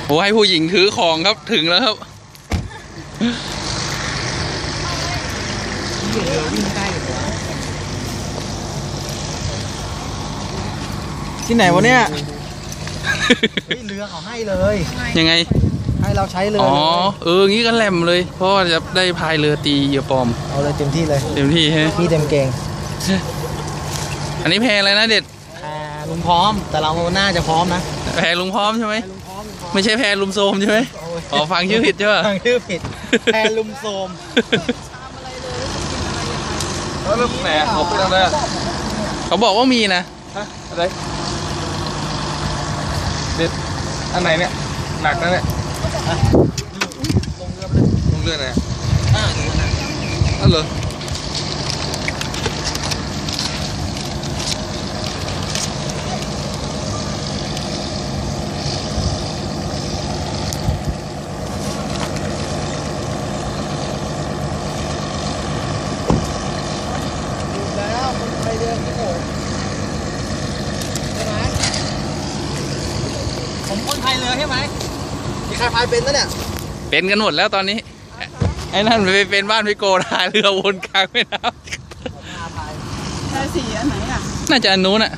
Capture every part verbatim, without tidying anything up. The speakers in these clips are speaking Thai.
โอ้ให้ผู้หญิงถือของครับถึงแล้วครับที่ไหนวะเนี่ยเรือเขาให้เลยยังไงให้เราใช้เรืออ๋อเอองี้ก็แหลมเลยเพราะว่าจะได้พายเรือตีเหยื่อปลอมเอาเลยเต็มที่เลยเต็มที่ใช่ไหมพี่เต็มเก่งอันนี้แพอะไรนะเด็ดแพลุงพร้อมแต่เราน่าจะพร้อมนะแพลุงพร้อมใช่ไหมไม่ใช่แพลุมโซมใช่ไหมอ๋อฟังชื่อผิดใช่ไหมฟังชื่อผิดแพลุมโซมแล้วแหมเขาพูดอะไรเขาบอกว่ามีนะฮะอะไรเด็ดอันไหนเนี่ยหนักนะเนี่ยลงเรือไปเลยลงเรือไหนอ่าอ๋อเหรอผมคนไทยเรือใช่ไหมมีใครพายเป็นนะเนี่ยเป็นกันหมดแล้วตอนนี้ไอ้นั่นไปเป็นบ้านพี่โกทายเรือวนกลางแม่น้ำแพสีอันไหนอ่ะน่าจะอันนู้นอ่ะ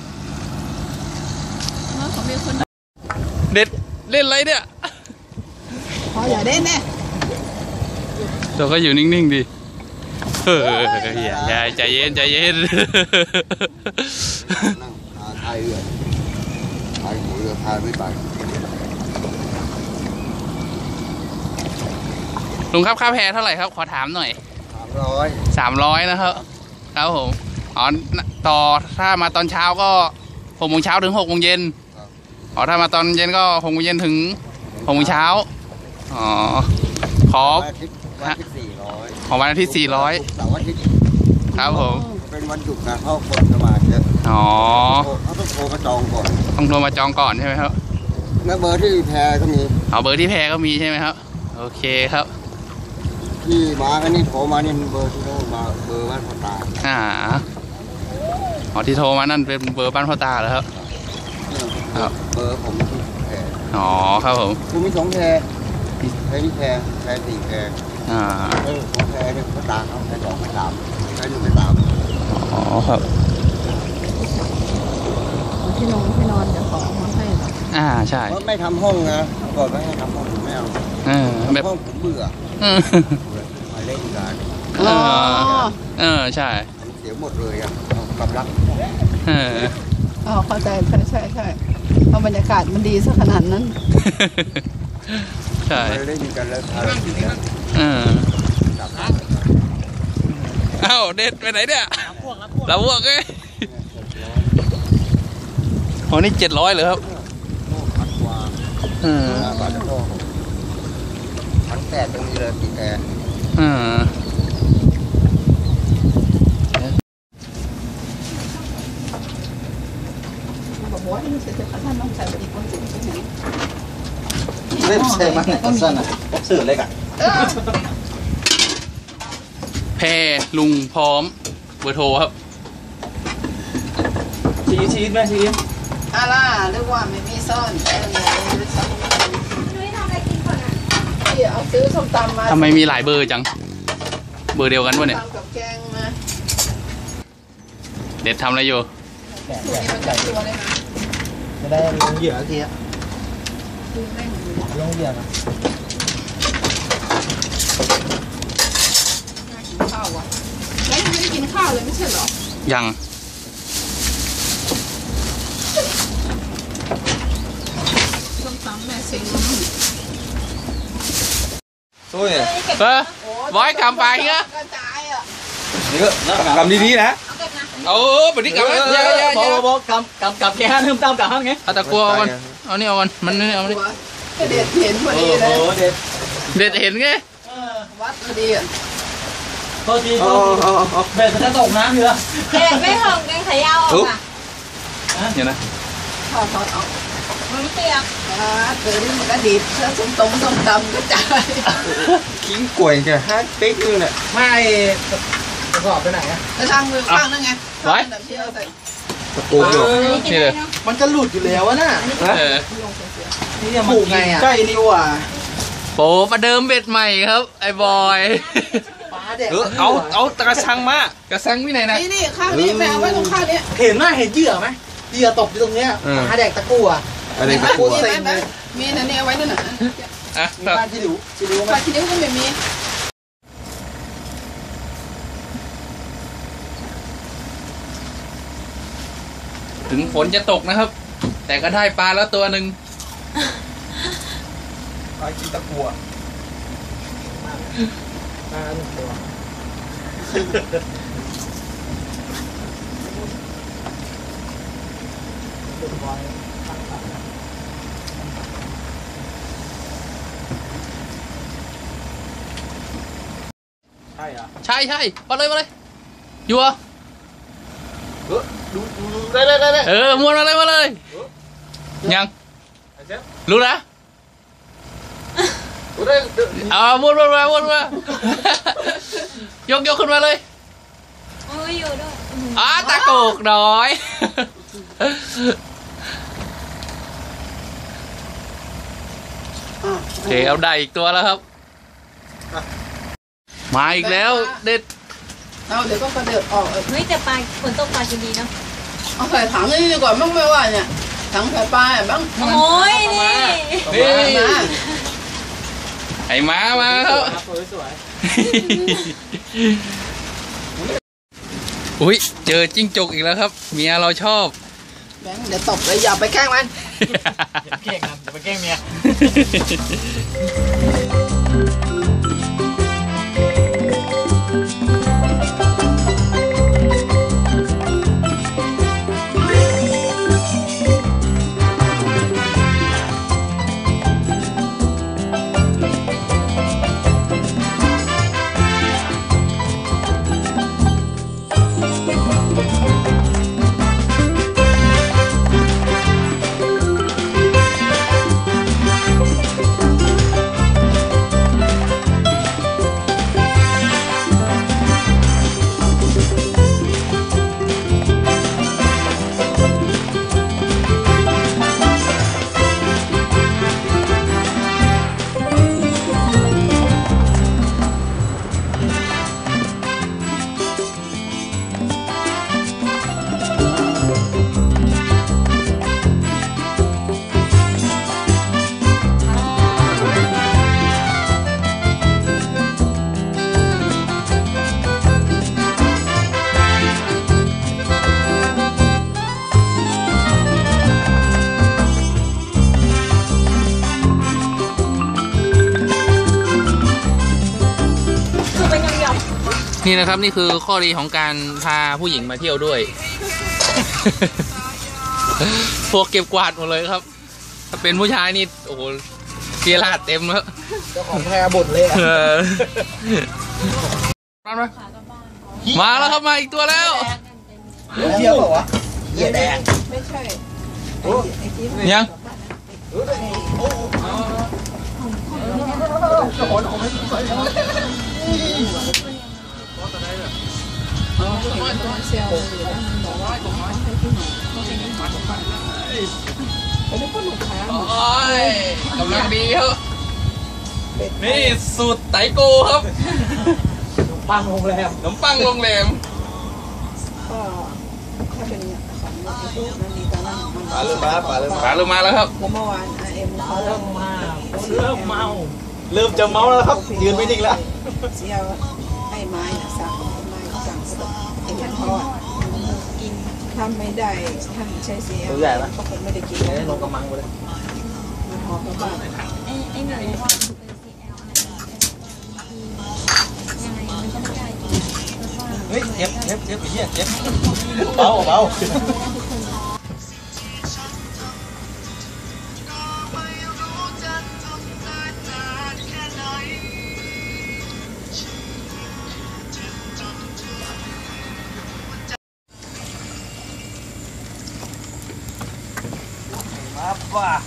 เขามีคนเด็ดเล่นอะไรเนี่ยพออย่าเล่นแน่เราก็อยู่นิ่งๆดิเฮ้ยอย่าใจเย็นใจเย็นพายเรือพายหัวเรือพายไม่ไปลุงครับค่าแพเท่าไหร่ครับขอถามหน่อยสามร้อยสามร้อยนะครับครับผมอ๋อต่อถ้ามาตอนเช้าก็หกโมงเช้าถึงหกโมงเย็นอ๋อถ้ามาตอนเย็นก็หกโมงเย็นถึงหกโมงเช้าอ๋อขอวันที่สี่ร้อยของวันอาทิตย์สี่ร้อยเสาร์อาทิตย์ครับผมเป็นวันหยุดนะเขาคนสมัครเยอะอ๋อเขาต้องโทรมาจองก่อนต้องโทรมาจองก่อนใช่ไหมครับแล้วเบอร์ที่แพรก็มีเอาเบอร์ที่แพรก็มีใช่ไหมครับโอเคครับที่มากันนี่โทรมานี่เบอร์ที่โทรมาเบอร์บ้านพ่อตาอ่าอ๋อที่โทรมานั่นเป็นเบอร์บ้านพ่อตาเหรอครับเบอร์ผมที่แพรอ๋อครับผมคุณมีสองแพรแพรที่แพรแพรสี่แพรอ่าเออของแพรเนี่ยพ่อตาเขาแพรสองแพรสามแพรหนึ่งแพรสามอ๋อครับที่นอนที่นอนจะขอมาให้หรออ่าใช่ไม่ทำห้องนะก่อนไม่ให้ทำห้องไม่เอาแบบห้องผมเบื่อมาเล่นกันเออเออใช่เสียหมดเลยอ่ะกับรักเอออ๋อเข้าใจใช่ใช่ใช่เพราะบรรยากาศมันดีซะขนาดนั้นใช่เล่นกันแล้วเออเอ้าเด็ดไปไหนเนี่ยเราพวกไงอ๋อนี่เจ็ดร้อยเลยครับอืมบาทจะพอพันแปดตรงนี้เลยปีแอร์อืมเล่นเซ่มาก็สั้นอ่ะสื่ออะไรกันแพลุงพร้อมเบอร์โทรครับชีสชีสไหมชีสอาล่าเรียกว่าไม่มีซ่อนเออเนี่ยเอาซื้อส้มตำมาทำไมมีหลายเบอร์จังเบอร์เดียวกันวะเนี่ยกับแกงมาเด็ดทำอะไรอยู่จะได้ลงเหยื่อทีอะลงเหยื่อนะกินข้าวอ่ะแล้วยังไม่ได้กินข้าวเลยไม่ใช่หรอยังส้มตำแม่เซ็งโอ้ยเออไว้กำไปเงี้ยนี่ก็กำดีๆนะเออไปที่กำแล้วเยอะๆบอกบอกกำกำกำแค่ห้าเริ่มตามกำห้าไงเอาตะกัวก่อนเอานี่เอาก่อนมันนี่เอานี่เด็ดเห็นพอดีเลยเด็ดเด็ดเห็นไงวัดพอดีอ่ะพอดีเบ็ดจะตกน้ำเหรอเด็ดไม่หงแกงขยาวออกอ่ะเดี๋ยวนะถอดถอดออกมันเปียกอ่าเดี๋ยวนี้มันก็ดีแล้วส้มตำส้มตำก็จ่ายกิ้งกล้วยจะฮักติ๊กนึงเนี่ยไม่กระสอบไปไหนอะจะทางมือข้างนั่นไงไว้ตะกูอยู่นี่เลยมันจะหลุดอยู่แล้ววะน่ะเออนี่ยังผูกไงอ่ะใกล้นี่ว่ะโปประเดิมเบ็ดใหม่ครับไอ้บอยปลาแดกเออเอาเอาตะกระชังมากระสังที่ไหนนะนี่นี่ข้างนี้แมวไว้ตรงข้างนี้เห็นไหมเห็นเหยื่อไหมเหยื่อตกอยู่ตรงเนี้ยปลาแดกตะกั่วอะไรตะตะกั่กั่ววเซ็งเลยมีนั่นนี่เอาไว้นั่นน่ะอ่ะมีปลาที่ดิวที่ดิวไหมปลาที่นิ้วก็ไม่มีถึงฝนจะตกนะครับ แต่ก็ได้ปลาแล้วตัวหนึ่งปลากินตะกั่วปลาหนึ่งตัวใช่เหรอใช่ใช่มาเลยมาเลยอยู่เหรอเออดูดูดูได้ได้ได้ได้เออมวนมาเลยมาเลยยังไอ้เชฟรู้นะดูได้ดูเอามวนมวนมามวนม ายกยกขึ้นมาเลยโอ้ยอยู่ด้วยอ๋อตะโกกน้อยอ่ะโอเคเอาได้อีกตัวแล้วครับ มาอีกแล้วเด็ดเอาเดี๋ยวก็กระเดิดออกเออเฮ้ยแต่ปลาฝนตกปลากินดีเนาะเอาใส่ถังนี่ดีกว่ามั้งไม่ว่าเนี่ยถังใส่ปลาอ่ะมั้งโอ้ยนี่นี่มาไอ้ม้ามาครับสวยสวยอุ้ยเจอจิ้งจกอีกแล้วครับ เมียเราชอบแบงค์เดี๋ยวตบเลยอย่าไปแกล้งมันเก่งนะอย่าไปแกล้งเมียคือเป็นยำนี่นะครับนี่คือข้อดีของการพาผู้หญิงมาเที่ยวด้วย พวกเก็บกวาดหมดเลยครับ ถ้าเป็นผู้ชายนี่โอ้โหเสียราดเต็มแล้วเจ้าของแพรบ่นเลยอ่ะเออมามามาแล้วครับมาอีกตัวแล้วเที่ยวเหรอวะเหยียดแดงไม่ใช่ยังเซลล์อยู่นะบอกว่าจะให้ที่หนูไปดูคนหนุ่มขายหมดโอ้ยกำลังดีครับนี่สูตรไตโกครับปังโรงแรมขนมปังโรงแรมก็ถ้าเป็นอย่างของไอ้ตู้นั่นนี่ตอนนั้นมันปลาเริ่มมาปลาเริ่มปลาลงมาแล้วครับแล้วเมื่อวานไอเอ็มเขาเริ่มมาเริ่มเมาเริ่มจะเมาแล้วครับยืนไม่นิ่งแล้วเสียวไอ้ไม้น่ะสั่งไม้สั่งสดไอ้แผ่นทอดกินทำไม่ได้ทำใช้เสียก็คงไม่ได้กินได้ลงกระมังไปเลยมันหอมกระบ้านไอ้ไอ้หนูว่ามันเป็น ซี แอล อะไรยังไงมันก็ไม่ได้จริงเพราะว่าเฮ้ยเจ็บเจ็บเจ็บไอ้เหี้ยเจ็บเบาเบา มาป่ะ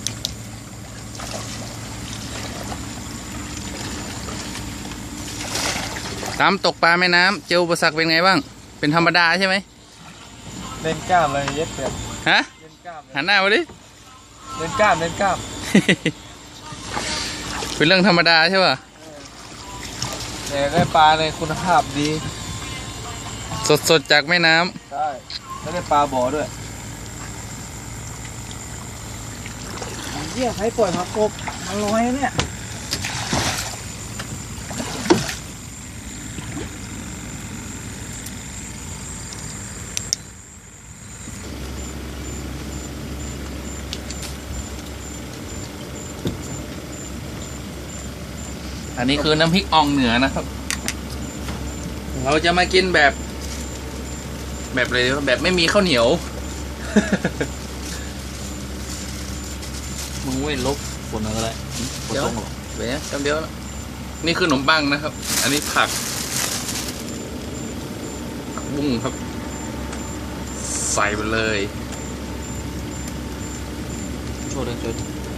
ตามตกปลาแม่น้ำเจออุปสรรคเป็นไงบ้าง เป็นธรรมดาใช่ไหมเล่นกล้ามเลยเย็ดเปียกฮะเล่นกล้ามเลยหันหน้ามาดิเน้นกล้ามเน้นกล้ามเป็นเรื่องธรรมดาใช่ป่ะแต่ได้ปลาในคุณภาพดีสดๆจากแม่น้ำใช่แล้วได้ปลาบ่อด้วยเหี้ยใครปล่อยผักกบมันลอยเนี่ยอันนี้คือน้ำพริกอ่องเหนือนะครับ เราจะมากินแบบ แบบอะไรแบบไม่มีข้าวเหนียวมึงเว้ยลบฝนอะไรเดี๋ยวเดี๋ยวจำเดี๋ยวนะนี่คือขนมปังนะครับ อันนี้ผักผักบุ้งครับ ใส่ไปเลยโชว์เลยโชว์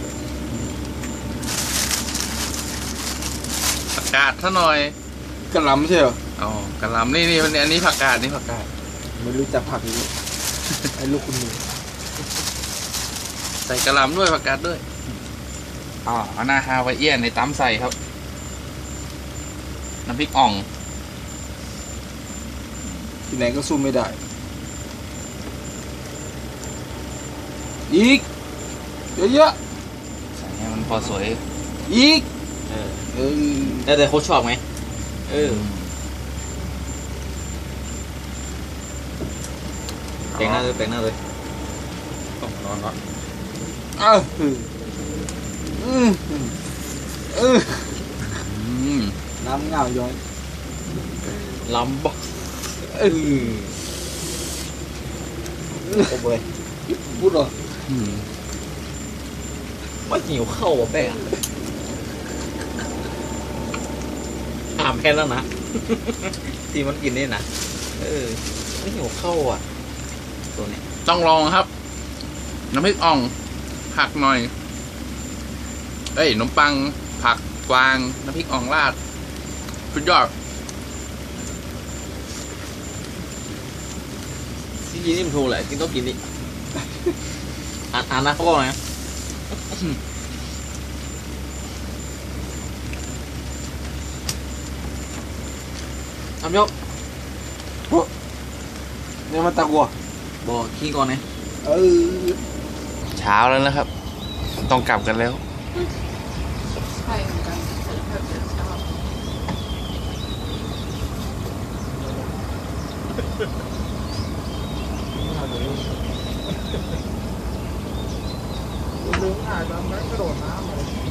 ผักกาดซะหน่อยกระหลำใช่เหรออ๋อกระหลำนี่นี่อันนี้ผักกาดนี่ผักกาดไม่รู้จักผักนี้ไอ้ลูกคุณหนูใส่กระหลำด้วยผักกาดด้วยอ๋อหน้าฮาวายเอียนในตำใส่ครับ น้ำพริกอ่องที่ไหนก็สู้ไม่ได้ อีกเยอะใส่ให้มันพอสวยๆอีกเออเออแต่แต่เขาชอบไหมเออแปลงหน้าเลยแปลงหน้าเลยต้องร้อนร้อนอ้าวอืมอืมอืมอืมน้ำเงาย้อยลำบ่เออโอ้ยพูดเหรออืมว่าหิวเข้าอ่ะแป้งถามแค่นั้นนะ ที่มันกินนี่นะเออไม่หิวเข้าอ่ะตัวนี้ต้องลองครับ น้ำพริกอ่อง ผักหน่อย เอ้ยขนมปัง ผักกวาง น้ำพริกอ่องราดสุดยอดที่กินนี่มันถูกแหละกินต้องกินนี่ อ่านอ่านนะเขาบอกนะทำยกเนี่ยมาตะกัวบอกขี้ก่อนนะเออเช้าแล้วนะครับ ต้องกลับกันแล้วใช่เหมือนกันชอบลืมถ่ายตอนนั้นกระโดดน้ำเลย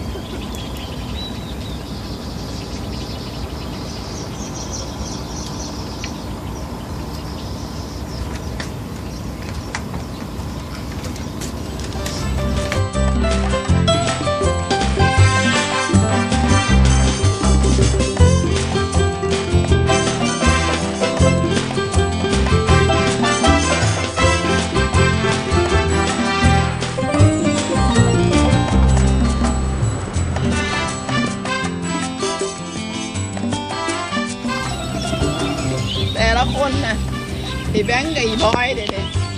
แต่ละคนนะไอ้แบงค์กับไอ้บอยเด็ด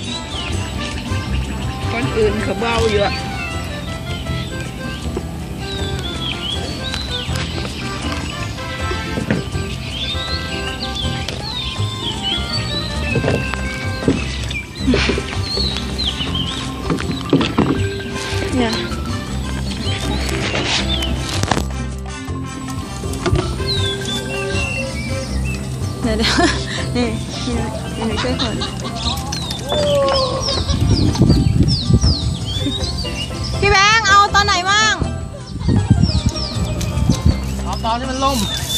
คนอื่นเขาเบาอยู่อะเนี่ยเดี๋ยวเดี๋ยวนี่นี่นี่ช่วยคนพี่แบงค์เอาตอนไหนบ้างเอาตอนที่มันล่ม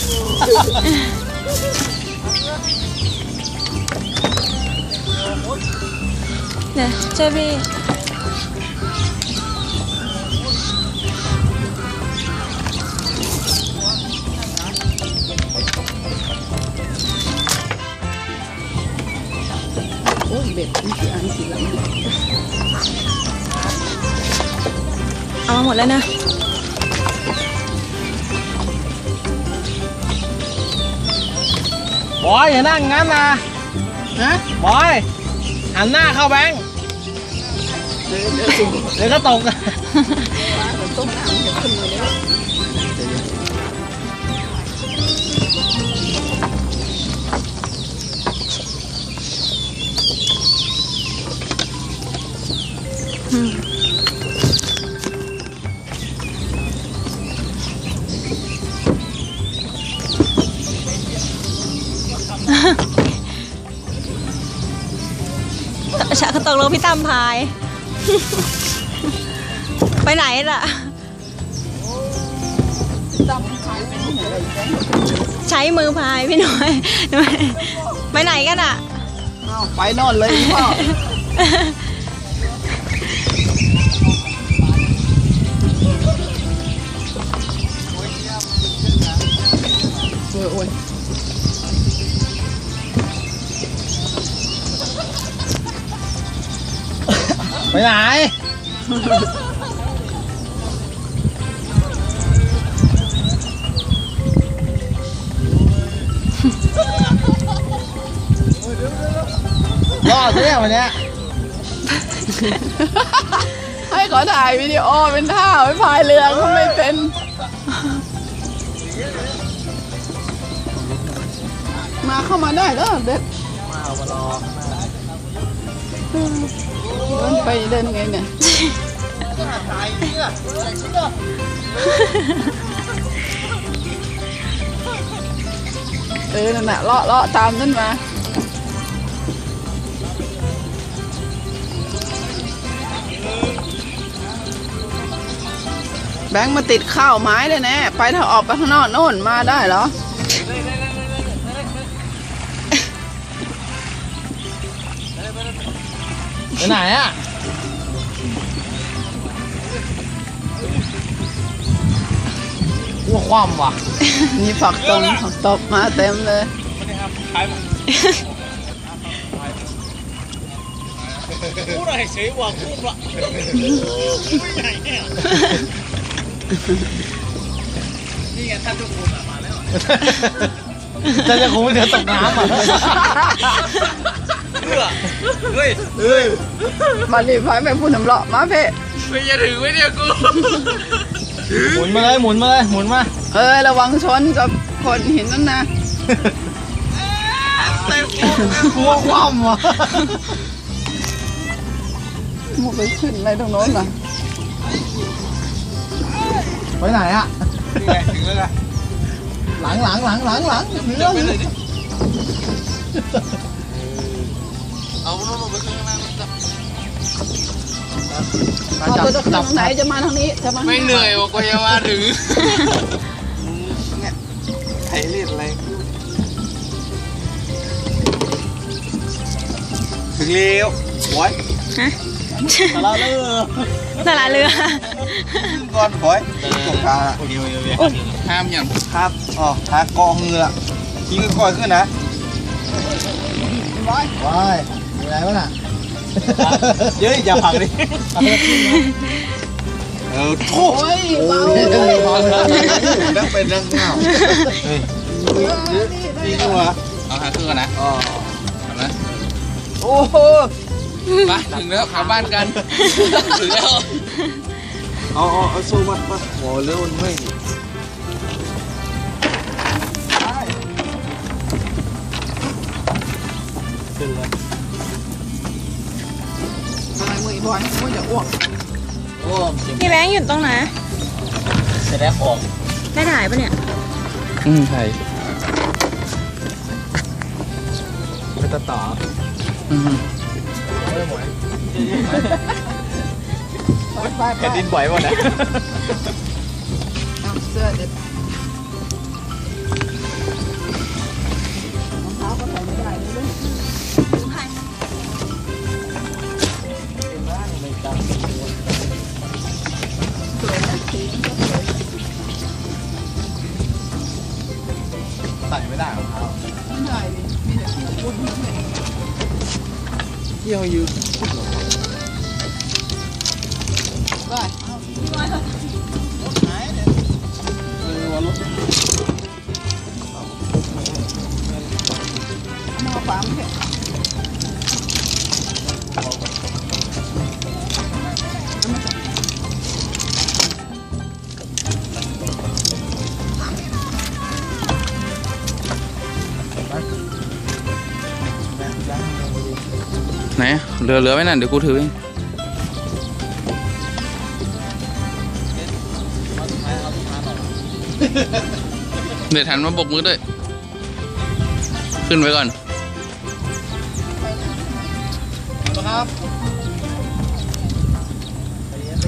เนี่ยช่วยพี่โอ้เบ็ดนี่คืออันสีเหลืองเอามาหมดแล้วนะบอยอย่านั่งงั้นนะฮะบอยหันหน้าเข้าแบงค์เดี๋ยวก็ตกต้มน้ำจะขึ้นมาเลยฉากตกลงพี่ตั้มพาย ไปไหนล่ะ ใช้มือพายพี่หน่อย ไปไหนกันอ่ะไปนอนเลยพ่อโอ้ยโอ้ยไปไหนรอดซะเนี่ยวันเนี้ยให้ขอถ่ายวิดีโอเป็นท่าไว้พายเรือก็ไม่เป็นมาเข้ามาได้แล้วเด็ดมาเอามารอเดินไปเดินไงเนี่ยเออนั่นน่ะเลาะเลาะตามนั่นมาแบงค์มาติดข้าวไม้เลยแน่ไปถ้าออกไปข้างนอกโน่นมาได้เหรอไปไหนอ่ะอ้วกคว่ำว่ะมีผักตรงผักตบมาเต็มเลยพูดอะไรเฉยว่าพูดว่ะนี่ไงท่านเจ้าคุณมาแล้วท่านเจ้าคุณเดี๋ยวตกน้ำอ่ะเฮ้ยเฮ้ยมาดิพายไปพูดน้ำเลาะมาเพ่ไม่จะถึงไม่เนี่ยกูหมุนมาเลยหมุนมาเลยหมุนมาเออระวังชนกับคนหินนั่นนะกลัวคว่ำว่ะมุกไปขึ้นอะไรตรงโน้นล่ะไปไหนอ่ะนี่ไงถึงแล้วนะหลังหลังหลังหลังหลังเหลือเหลือเอารถลงไปข้างล่างเราจะขึ้นทางไหนจะมาทางนี้จะมาไม่เหนื่อยว่ะกูจะมาถึงไทยเรียกอะไรถึงเร็วโอ้ยฮะตลาดเรือตลาดเรือก่อนโอ้ยตกกลางห้ามอย่างครับอ๋อหากองเหงือยิงก็ก่อยขึ้นนะไว้ว้ายอยู่ไหนวะน่ะเย้ยอย่าพังดิเออโถ่โอ้ยเบานั่งเป็นนั่งเงาเฮ้ยจริงเหรอเอาหาเครื่องก่อนนะอ๋อเอานะโอ้โหมาถึงแล้วกลับบ้านกัน ถึงแล้วเอาเอาเอาโซ่มัดมาโอ้เร็วมันไม่ขึ้นเลยทำไมมือบอลมือจะอ้วกโอ้พี่แบงค์อยู่ตรงไหนแสดงออกได้ถ่ายปะเนี่ยอืมใช่ไปตัดต่ออืมไม่หมดไปไปแผ่นดินไหวหมดนะเอาเสื้อเด็ดรองเท้าก็ใส่ไม่ได้เลย สวยนะสีมันก็สวยใส่ไม่ได้รองเท้าไม่ได้ดิมีแต่ที่อุ่นๆเลยเที่ยวยืมไปเอาเออวันรถมาฝามเถอะเหลือเหลือไว้นั่นเดี๋ยวกูถือเองเดี๋ยวทันมาบกมือด้วยขึ้นไว้ก่อนครับ